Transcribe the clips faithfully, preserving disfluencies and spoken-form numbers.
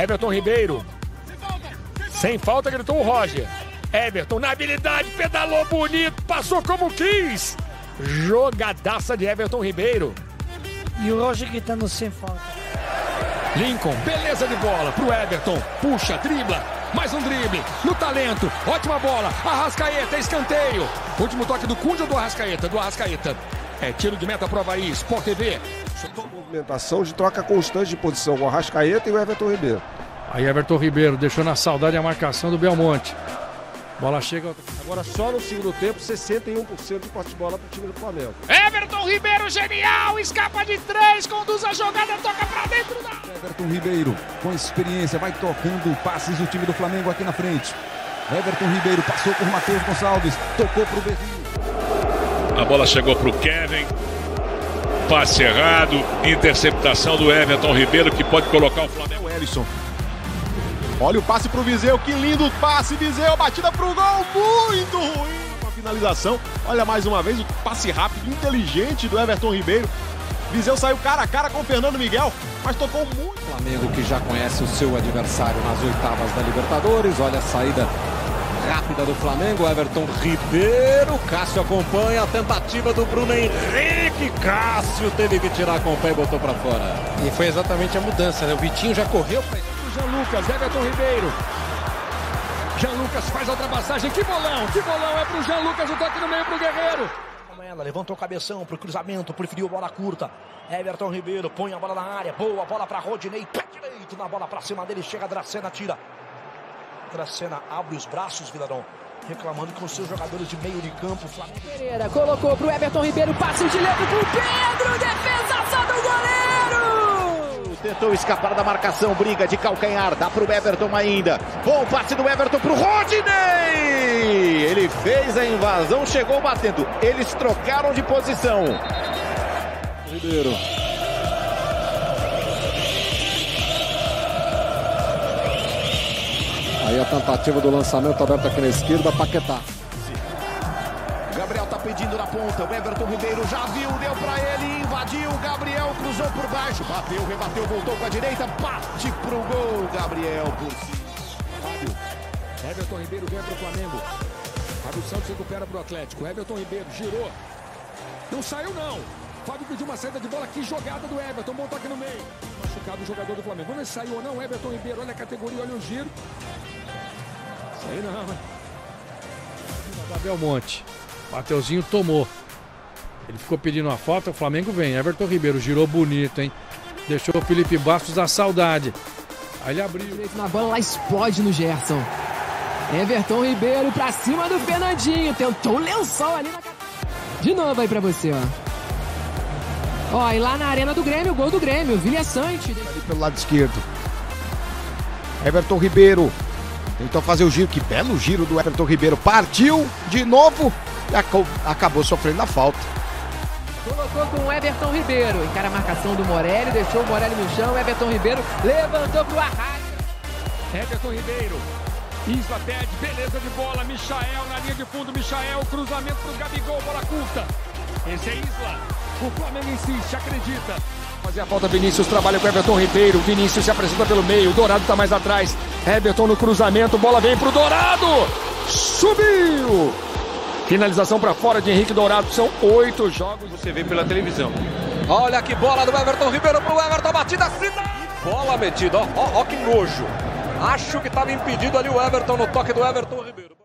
Everton Ribeiro. Sem falta, gritou o Roger. Everton na habilidade, pedalou bonito, passou como quis. Jogadaça de Everton Ribeiro. E o Roger gritando sem falta. Lincoln, beleza de bola pro Everton. Puxa, dribla, mais um drible. No talento, ótima bola. Arrascaeta, escanteio. Último toque do Cunha ou do Arrascaeta? Do Arrascaeta. É tiro de meta, prova aí, Sport T V. Movimentação de troca constante de posição com o Arrascaeta e o Everton Ribeiro. Aí Everton Ribeiro deixou na saudade a marcação do Belmonte. Bola chega. Agora só no segundo tempo, sessenta e um por cento de posse de bola para o time do Flamengo. Everton Ribeiro, genial, escapa de três, conduz a jogada, toca para dentro da... Everton Ribeiro, com experiência, vai tocando passes do time do Flamengo aqui na frente. Everton Ribeiro passou por Matheus Gonçalves, tocou para o Berrinho. A bola chegou para o Kevin. Passe errado, interceptação do Everton Ribeiro, que pode colocar o Flamengo. Ellison. Olha o passe pro Viseu, que lindo passe, Viseu, batida pro gol, muito ruim. Uma finalização, olha mais uma vez o passe rápido, inteligente do Everton Ribeiro. Viseu saiu cara a cara com o Fernando Miguel, mas tocou muito. Flamengo que já conhece o seu adversário nas oitavas da Libertadores, olha a saída rápida do Flamengo, Everton Ribeiro, Cássio acompanha a tentativa do Bruno Henrique, Cássio teve que tirar com o pé e botou pra fora. E foi exatamente a mudança, né? O Vitinho já correu pra... Jean Lucas, Everton Ribeiro. Jean Lucas faz a ultrapassagem, que bolão, que bolão, é pro Jean Lucas, o toque no meio pro Guerreiro. Ela levantou o cabeção pro cruzamento, preferiu bola curta. Everton Ribeiro põe a bola na área, boa bola pra Rodinei, pé direito na bola pra cima dele, chega Dracena, tira. Dracena abre os braços, Vilarão, reclamando com os seus jogadores de meio de campo. Flamengo. Pereira colocou pro Everton Ribeiro, passe de levo com Pedro, defesaça do goleiro! Tentou escapar da marcação, briga de calcanhar, dá pro Everton ainda. Bom passe do Everton pro Rodinei! Ele fez a invasão, chegou batendo. Eles trocaram de posição. Ribeiro. Aí a tentativa do lançamento aberto aqui na esquerda, Paquetá. Gabriel tá pedindo na ponta, o Everton Ribeiro já viu, deu pra ele, invadiu, Gabriel cruzou por baixo, bateu, rebateu, voltou com a direita, bate pro gol, Gabriel por cima. Fábio, Everton Ribeiro vem pro Flamengo, Fábio Santos recupera pro Atlético, Everton Ribeiro girou, não saiu não, Fábio pediu uma saída de bola, que jogada do Everton, bom toque no meio, machucado o jogador do Flamengo, vamos ver se saiu ou não, Everton Ribeiro, olha a categoria, olha o giro, isso aí não, né? Da Belmonte. Mateuzinho tomou. Ele ficou pedindo uma falta, o Flamengo vem. Everton Ribeiro girou bonito, hein? Deixou o Felipe Bastos a saudade. Aí ele abriu. Na bola, lá explode no Gerson. Everton Ribeiro pra cima do Fernandinho. Tentou o lençol ali na... De novo aí pra você, ó. Ó, e lá na arena do Grêmio, o gol do Grêmio. Vilha Sante. Ali pelo lado esquerdo. Everton Ribeiro. Tentou fazer o giro, que belo giro do Everton Ribeiro. Partiu de novo. E acabou sofrendo a falta. Colocou com o Everton Ribeiro. Encara a marcação do Morelli, deixou o Morelli no chão. Everton Ribeiro levantou pro Arrasca. Everton Ribeiro. Isla pede, beleza de bola. Michael na linha de fundo. Michael, cruzamento pro Gabigol, bola curta. Esse é Isla. O Flamengo insiste, acredita. Fazer a falta, Vinícius trabalha com Everton Ribeiro. Vinícius se apresenta pelo meio. O Dourado tá mais atrás. Everton no cruzamento, bola vem pro Dourado. Subiu! Finalização para fora de Henrique Dourado, são oito jogos. Você vê pela televisão. Olha que bola do Everton Ribeiro pro Everton, batida final. Bola metida, ó, ó, ó que nojo. Acho que estava impedido ali o Everton no toque do Everton Ribeiro.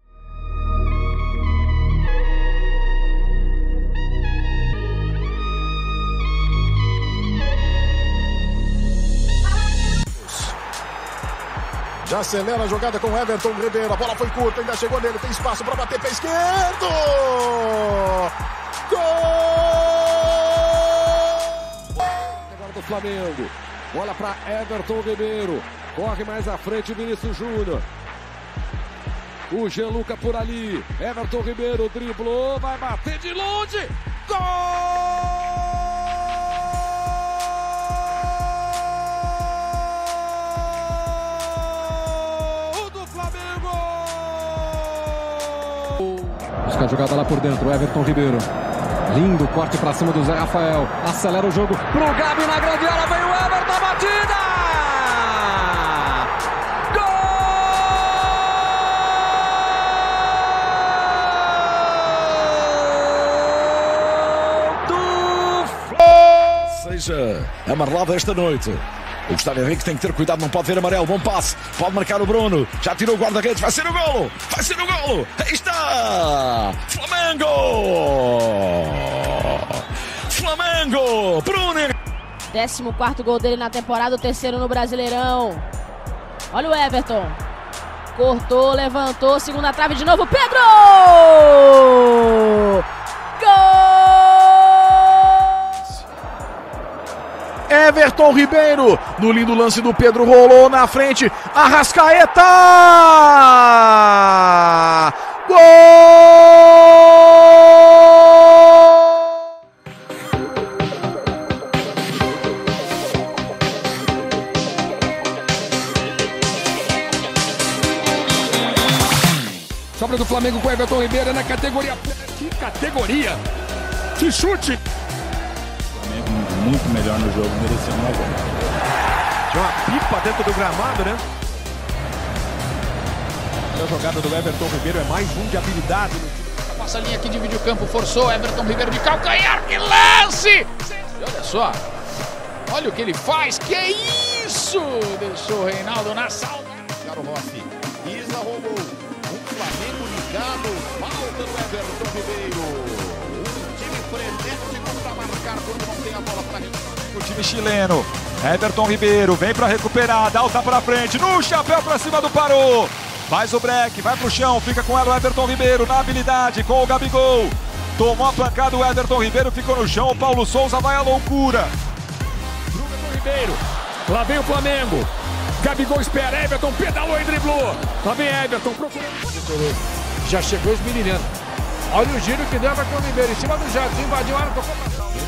Já acelera a jogada com o Everton Ribeiro. A bola foi curta, ainda chegou nele. Tem espaço para bater pé esquerdo. Gol! Agora do Flamengo. Bola para Everton Ribeiro. Corre mais à frente Vinícius Júnior. O Jean Lucas por ali. Everton Ribeiro driblou. Vai bater de longe. Gol! Busca a jogada lá por dentro, Everton Ribeiro. Lindo corte pra cima do Zé Rafael. Acelera o jogo pro Gabi na grande área. Vem o Everton, batida! seja amarelada esta noite. O Gustavo Henrique tem que ter cuidado, não pode ver amarelo. Bom passe, pode marcar o Bruno. Já tirou o guarda-redes, vai ser o golo. Vai ser o golo. Aí está. Flamengo. Flamengo. Bruno. décimo quarto gol dele na temporada, o terceiro no Brasileirão. Olha o Everton. Cortou, levantou, segunda trave de novo. Pedro! Gol! Everton Ribeiro, no lindo lance do Pedro, rolou na frente, Arrascaeta! Gol! Sobra do Flamengo com Everton Ribeiro na categoria. Que categoria! Que chute! Muito melhor no jogo, merecendo uma bola. Tinha uma pipa dentro do gramado, né? A jogada do Everton Ribeiro é mais um de habilidade. Passa a linha aqui, divide o campo, forçou Everton Ribeiro de calcanhar, que lance! E olha só, olha o que ele faz, que é isso? Deixou o Reinaldo na saudade. Garo Rossi, Isla roubou, um Flamengo ligado, falta do Everton Ribeiro. Um time frenético para marcar quando não tem a bola para o time chileno. Everton Ribeiro vem para recuperar, dá o tapa para frente, no chapéu para cima do Parou. Faz o break, vai pro chão, fica com ela o Everton Ribeiro na habilidade com o Gabigol. Tomou a pancada o Everton Ribeiro, ficou no chão, o Paulo Souza vai à loucura. Everton Ribeiro, lá vem o Flamengo. Gabigol espera, Everton pedalou e driblou. Lá vem Everton procurando. Já chegou esmirilhando. Olha o giro que deu Everton Ribeiro em cima do Jadson, invadiu a área, tocou pra trás.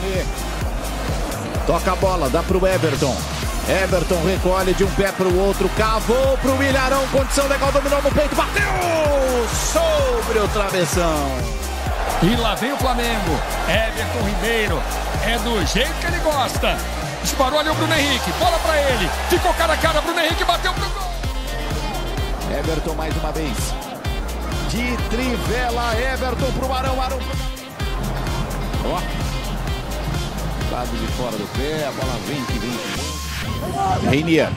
Toca a bola, dá pro Everton. Everton recolhe de um pé para o outro, cavou para o Ilharão, condição legal, dominou no peito, bateu sobre o travessão. E lá vem o Flamengo, Everton Ribeiro, é do jeito que ele gosta. Disparou ali o Bruno Henrique, bola para ele, ficou cara a cara, Bruno Henrique bateu pro gol. Everton mais uma vez, de trivela, Everton pro Arão, Arão pro... Ó, lado de fora do pé, a bola vem que vem. Reinier.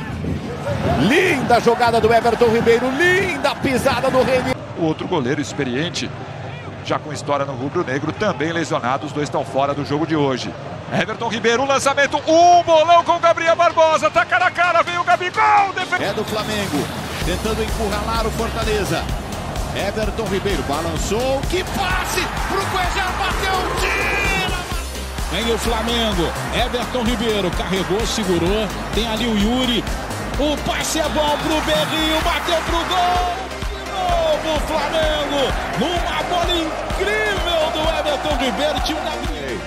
Linda jogada do Everton Ribeiro, linda pisada do Reinier. O outro goleiro experiente, já com história no rubro-negro, também lesionado, os dois estão fora do jogo de hoje. Everton Ribeiro, lançamento, um bolão com o Gabriel Barbosa, tá cara a cara, vem o Gabigol. Defende... É do Flamengo, tentando encurralar o Fortaleza. Everton Ribeiro balançou, que passe pro Cuejar, bateu, tira! Vem o Flamengo, Everton Ribeiro carregou, segurou, tem ali o Yuri, o passe é bom pro Berrinho, bateu pro gol, de novo o Flamengo, numa bola incrível do Everton Ribeiro, time da...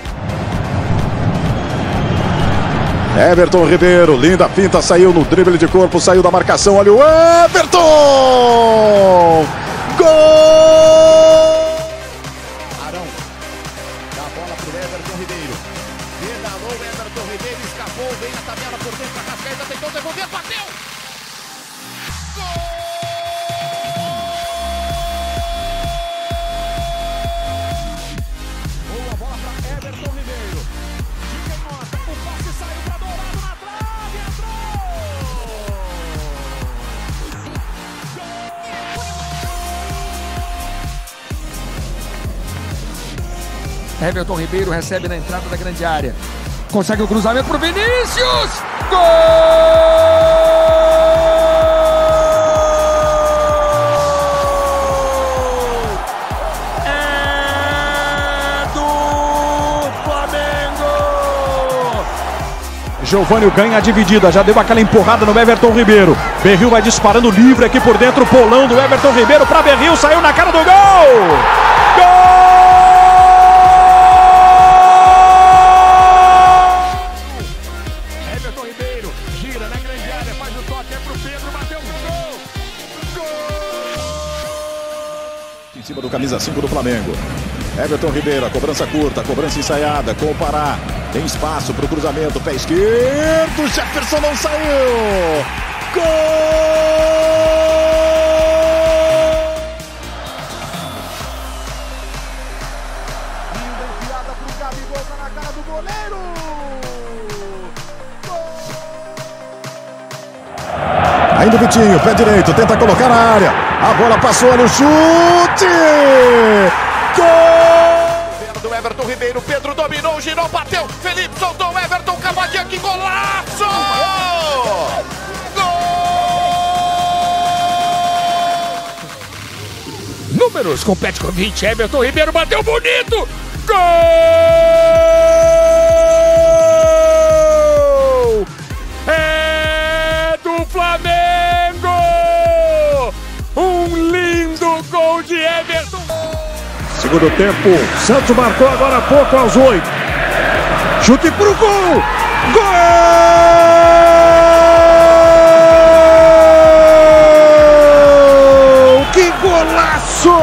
Everton Ribeiro, linda pinta, saiu no drible de corpo, saiu da marcação, olha o Everton! Gol! Arão, dá a bola pro Everton Ribeiro. Pedalou, Everton Ribeiro escapou, vem na tabela por dentro, a Arrascaeta tentou devolver, bateu! Gol! Boa bola para Everton Ribeiro. De canhota, o passe saiu para Dourado na trave, entrou! Everton Ribeiro recebe na entrada da grande área. Consegue o cruzamento pro Vinícius! Gol! É do Flamengo! Giovânio ganha a dividida, já deu aquela empurrada no Everton Ribeiro. Berril vai disparando livre aqui por dentro, o polão do Everton Ribeiro para Berril, saiu na cara do gol! Gol! Em cima do camisa cinco do Flamengo. Everton Ribeiro, a cobrança curta, a cobrança ensaiada, com o Pará. Tem espaço para o cruzamento, pé esquerdo, Jefferson não saiu! Gol! Linda enfiada para o Gabigol, tá na cara do goleiro! Ainda o Vitinho, pé direito, tenta colocar na área. A bola passou, olha o chute! Gol! Do Everton Ribeiro, Pedro dominou, girou, bateu. Felipe soltou o Everton, cavadinha, que golaço! Números com Petkovic, Everton Ribeiro bateu bonito! Gol! É do Flamengo! Um lindo gol de Everton! Segundo tempo, Santos marcou agora há pouco aos oito. Chute pro gol! Gol! Que golaço!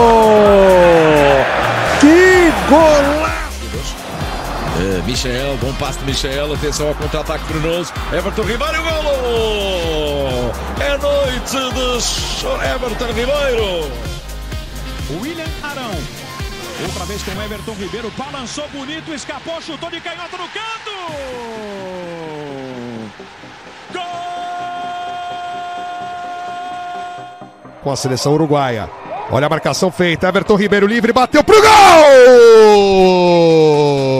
Que golaço! É, Michael, bom passe do Michael, atenção ao contra-ataque Brunoso, Everton Ribeiro, golo! É noite de Everton Ribeiro! William Arão. Outra vez com Everton Ribeiro, balançou bonito, escapou, chutou de canhota no canto! Gol! Com a seleção uruguaia. Olha a marcação feita, Everton Ribeiro livre, bateu pro gol!